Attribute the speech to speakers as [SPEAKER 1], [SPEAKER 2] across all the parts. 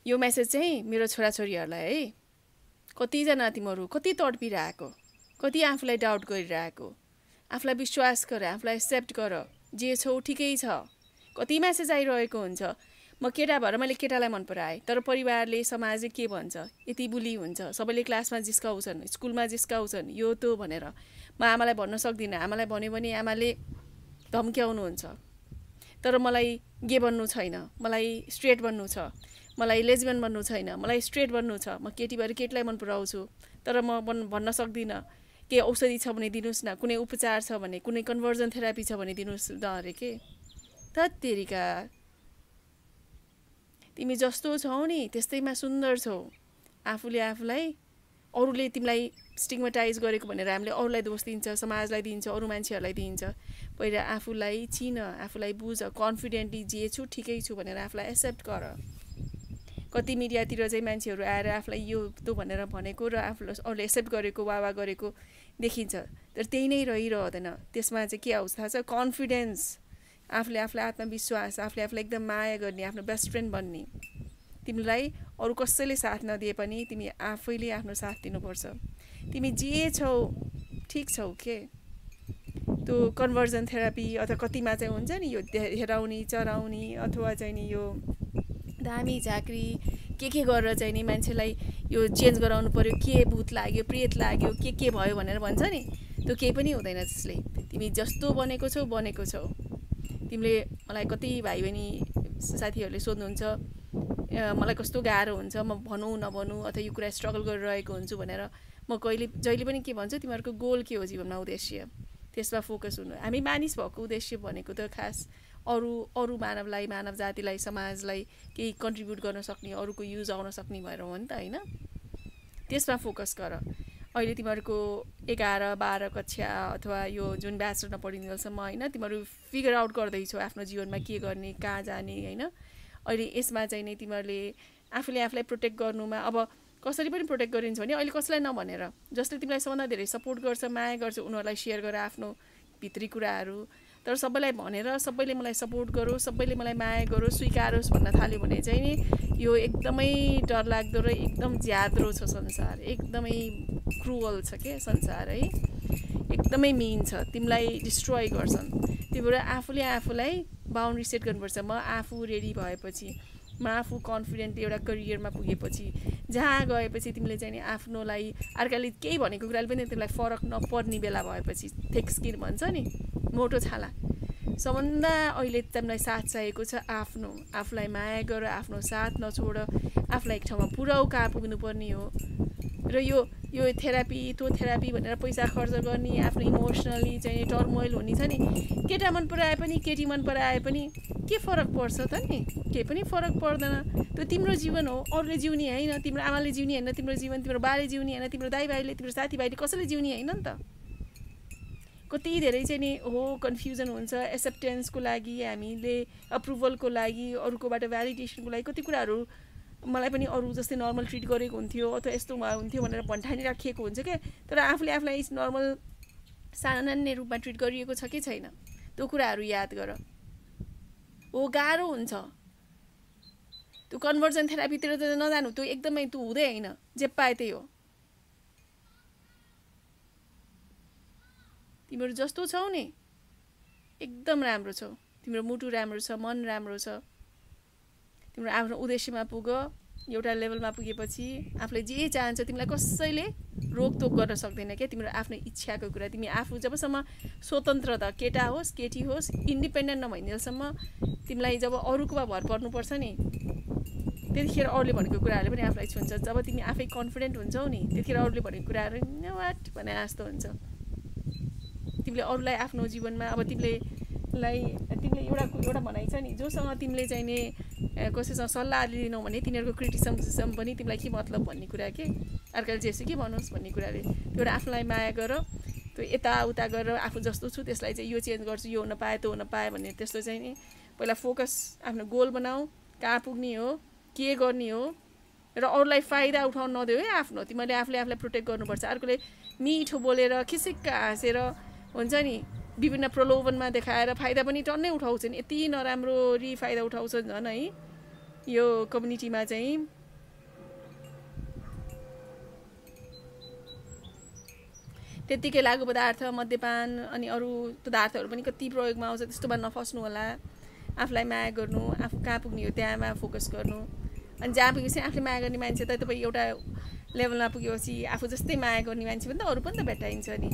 [SPEAKER 1] यो मेसेज चाहिँ मेरो छोराछोरीहरूलाई है, कतिजना तिमीहरू कति तडपिरहेको, कति आफूलाई डाउट गरिरहेको, आफूलाई विश्वास गर, आफूलाई एक्सेप्ट गर, जे छौ ठिकै छ। कति मेसेज आइरहेको हुन्छ, म केटा भएर मैले केटालाई मन पराएँ, तर परिवारले समाजले के भन्छ, यति बुली हुन्छ, सबैले क्लासमा जिस्काउँछन्, स्कुलमा जिस्काउँछन्, यो त्यो भनेर म आमालाई भन्न सक्दिनँ। आमालाई भन्यो भने आमाले धम्क्याउनुहुन्छ। तर मलाई गे बन्नु छैन, मलाई स्ट्रेट बन्नु छ, मलाई लेजबियन बन्नु छैन, मलाई स्ट्रेट बन्नु छ, म केटी भएर केटीलाई मन पराउँछु, तर म भन्न सक्दिनँ। के औषधि छ भने दिनुहोस् न, कुनै उपचार छ भने, कुनै कन्भर्जन थेरापी छ भने दिनुहोस् न अरे के। तत्तेरिका, तिमी जस्तो छौ नि त्यस्तैमा सुन्दर छौ। आफूले आफूलाई, अरूले तिमीलाई स्टिग्मेटाइज गरेको भनेर हामीले अरूलाई दोष दिन्छ, समाजलाई दिन्छ, अरू मान्छेहरूलाई दिन्छ। पहिला आफूलाई चिन, आफूलाई बुझ, कन्फिडेन्टली जे छु ठिकै छु भनेर आफूलाई एक्सेप्ट गर। कति मिडियातिर चाहिँ मान्छेहरू आएर आफूलाई यो त्यो भनेर भनेको र आफूलाई अरूले एक्सेप्ट गरेको, वाह गरेको देखिन्छ, तर त्यही नै रहिरहँदैन। त्यसमा चाहिँ के आउँछ थाहा छ? कन्फिडेन्स, आफूले आफूलाई आत्मविश्वास, आफूले आफूलाई एकदम माया गर्ने, आफ्नो बेस्ट फ्रेन्ड बन्ने। तिमीलाई अरू कसैले साथ नदिए पनि तिमी आफैले आफ्नो साथ दिनुपर्छ। तिमी जे छौ ठिक छौ के। त्यो कन्भर्जन थेरापी अथवा कतिमा चाहिँ हुन्छ नि यो हेराउने, चराउने, अथवा चाहिँ नि यो धामी झाँक्री के गरेर चाहिँ नि मान्छेलाई यो चेन्ज गराउनु पर्यो, के भूत लाग्यो, प्रेत लाग्यो, के भयो भनेर भन्छ नि, त्यो केही पनि हुँदैन त्यसले। तिमी जस्तो बनेको छौ बनेको छौ। तिमीले मलाई कति भाइ बहिनी साथीहरूले सोध्नुहुन्छ मलाई कस्तो गाह्रो हुन्छ, म भनौँ नभनौँ अथवा यो कुरा स्ट्रगल गरिरहेको हुन्छु भनेर। म जहिले पनि के भन्छु, तिमीहरूको गोल के हो जीवनमा, उद्देश्य, त्यसमा फोकस हुनु। हामी मानिस भएको उद्देश्य भनेको त खास अरू मानवलाई, मानव जातिलाई, समाजलाई केही कन्ट्रिब्युट गर्न सक्ने, अरूको युज आउन सक्ने भएर हो नि त, होइन? त्यसमा फोकस गर। अहिले तिमीहरूको 11-12 कक्षा अथवा यो जुन ब्याचलरमा पढिन्जेलसम्म होइन, तिमीहरू फिगर आउट गर्दैछौ आफ्नो जीवनमा के गर्ने, कहाँ जाने, होइन? अहिले यसमा चाहिँ नि तिमीहरूले आफूले आफूलाई प्रोटेक्ट गर्नुमा, अब कसरी पनि प्रोटेक्ट गरिन्छ भने अहिले कसैलाई नभनेर, जसले तिमीलाई सबभन्दा धेरै सपोर्ट गर्छ, माया गर्छ, उनीहरूलाई सेयर गर आफ्नो भित्री कुराहरू। तर सबैलाई भनेर सबैले मलाई सपोर्ट गरोस्, सबैले मलाई माया गरोस्, स्वीकारोस् भन्न थाल्यो भने चाहिँ नि यो एकदमै डरलाग्दो र एकदम ज्याद्रो छ संसार, एकदमै क्रुअल छ के संसार है, एकदमै मिन छ, तिमीलाई डिस्ट्रोय गर्छन्। त्यही भएर आफूले आफूलाई बााउन्ड्री सेट गर्नुपर्छ। म आफू रेडी भएपछि, म आफू कन्फिडेन्ट एउटा करियरमा पुगेपछि, जहाँ गएपछि तिमीले चाहिँ नि आफ्नोलाई अर्काले केही भनेको कुराले पनि तिमीलाई फरक नपर्ने बेला भएपछि, थिक स्किन भन्छ नि, मोटो छाला, सबभन्दा अहिले तिमीलाई साथ चाहिएको छ आफ्नो। आफूलाई माया गर, आफ्नो साथ नछोड, आफूलाई एक ठाउँमा पुऱ्याउ कहाँ पुग्नुपर्ने हो। र यो थेरापी त्यो थेरापी भनेर पैसा खर्च गर्ने, आफ्नो इमोसनली चाहिँ टर्मोइल हुने छ नि, केटा मन पराए पनि केटी मन पराए पनि के फरक पर्छ त नि? केही पनि फरक पर्दैन। त्यो तिम्रो जीवन हो, अरूले जिउने होइन, तिम्रो आमाले जिउने होइन तिम्रो जीवन, तिम्रो बाले जिउने होइन, तिम्रो दाइभाइले, तिम्रो साथीभाइले कसैले जिउने होइन नि त। कति धेरै चाहिँ नि हो कन्फ्युजन हुन्छ एक्सेप्टेन्सको लागि, हामीले अप्रुभलको लागि, अरूकोबाट भ्यालिडेसनको लागि कति कुराहरू मलाई पनि अरू जस्तै नर्मल ट्रिट गरेको हुन्थ्यो अथवा यस्तो हुन्थ्यो भनेर भन्ठानिराखिएको हुन्छ क्या। तर आफूले आफूलाई नर्मल सामान्य रूपमा ट्रिट गरिएको छ कि छैन, त्यो कुराहरू याद गर। हो गाह्रो हुन्छ, त्यो कन्भर्जन थेरापीतिर त नजानु, त्यो एकदमै त्यो हुँदै होइन, जे पाए त्यही हो। तिमीहरू जस्तो छौ नि एकदम राम्रो छौ, तिम्रो मुटु राम्रो छ, मन राम्रो छ, तिम्रो आफ्नो उद्देश्यमा पुग। एउटा लेभलमा पुगेपछि आफूले जे चाहन्छ तिमीलाई कसैले रोकटोक गर्न सक्दैन क्या। तिम्रो आफ्नो इच्छाको कुरा, तिमी आफू जबसम्म स्वतन्त्रता, केटा होस् केटी होस्, इन्डिपेन्डेन्ट नभइन्जेलसम्म तिमीलाई जब अरूकोमा भर पर्नुपर्छ नि, त्यतिखेर अरूले भनेको कुराहरूले पनि आफूलाई छुन्छ। जब तिमी आफै कन्फिडेन्ट हुन्छौ नि, त्यतिखेर अरूले भनेको कुराहरू वाट भने जस्तो हुन्छ। तिमीले अरूलाई आफ्नो जीवनमा, अब तिमीले एउटा भनाइ छ नि, जोसँग तिमीले चाहिँ नि कसैसँग सल्लाह लिनौ भने तिनीहरूको क्रिटिसिजम पनि तिमीलाई के मतलब भन्ने कुरा के, अर्काले जेसु के भनोस् भन्ने कुराले। त्यो एउटा आफूलाई माया गर, त्यो यताउता गरेर आफू जस्तो छु त्यसलाई चाहिँ यो चेन्ज गर्छु, यो हुन पाए त्यो हुन पाए भन्ने त्यस्तो चाहिँ नि पहिला फोकस, आफ्नो गोल बनाऊ, कहाँ पुग्ने हो, के गर्ने हो, र अरूलाई फाइदा उठाउन नदेऊ है आफ्नो। तिमीले आफूले आफूलाई प्रोटेक्ट गर्नुपर्छ। अर्कोले मिठो बोलेर खिसिक्क हाँसेर हुन्छ नि विभिन्न प्रलोभनमा देखाएर फाइदा पनि टन्नै उठाउँछन्, यति नराम्ररी फाइदा उठाउँछन् झन् है। यो कम्युनिटीमा चाहिँ त्यतिकै लागु पदार्थ मद्यपान अनि अरू पदार्थहरू पनि कति प्रयोगमा आउँछ त्यस्तोमा नफस्नु होला आफूलाई माया गर्नु आफू कहाँ पुग्ने हो त्यहाँमा फोकस गर्नु अनि जहाँ पुगेपछि आफूले माया गर्ने मान्छे त तपाईँ एउटा लेभलमा पुगेपछि आफू जस्तै माया गर्ने मान्छे पनि त अरू पनि त भेटाइन्छ नि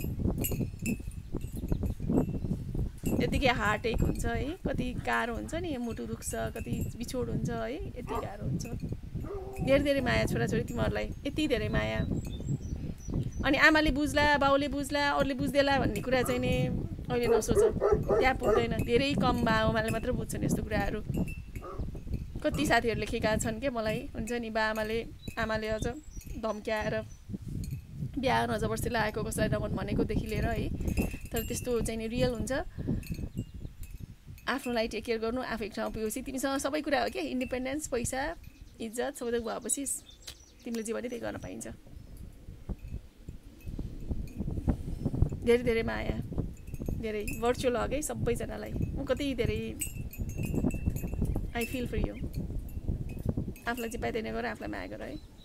[SPEAKER 1] यतिकै हार्ट एक हुन्छ है कति गाह्रो हुन्छ नि मुटु दुख्छ कति बिछोड हुन्छ है यति गाह्रो हुन्छ धेरै धेरै माया छोराछोरी तिमीहरूलाई यति धेरै माया अनि आमाले बुझ्ला बाउले बुझ्ला अरूले बुझ्देला भन्ने कुरा चाहिँ नि अहिले नसोच त्यहाँ पुग्दैन धेरै कम बाआमाले मात्र बुझ्छन् यस्तो कुराहरू कति साथीहरूले लेखेका छन् क्या मलाई हुन्छ नि आमाले अझ धम्क्याएर बिहा गर्न जबरजस्ती लागेको कसैलाई नभन भनेकोदेखि लिएर है तर त्यस्तो चाहिँ नि रियल हुन्छ आफ्नोलाई टेक केयर गर्नु आफू एक ठाउँमा पुगेपछि तिमीसँग सबै कुरा हो क्या इन्डिपेन्डेन्स पैसा इज्जत सबै थोक भएपछि तिमीले जे भने त्यही गर्न पाइन्छ धेरै धेरै माया धेरै भर्चुअल हग है सबैजनालाई म कति धेरै आई फिल फर यु आफूलाई चाहिँ पाइँदैन गर आफूलाई माया गर है